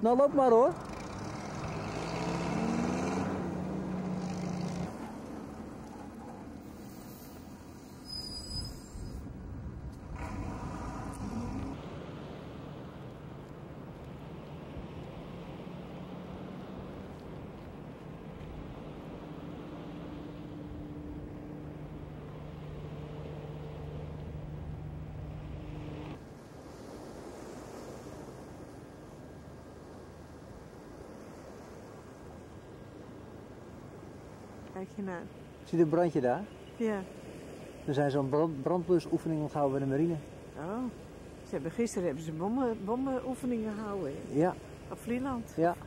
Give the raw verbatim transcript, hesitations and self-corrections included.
Nou, loop maar hoor. Kijk je naar. Zie je het brandje daar? Ja. Er zijn zo'n brand, brandblusoefeningen gehouden bij de marine. Oh. Ze hebben, gisteren hebben ze bommen, bommenoefeningen gehouden. Ja. Op Vlieland. Ja.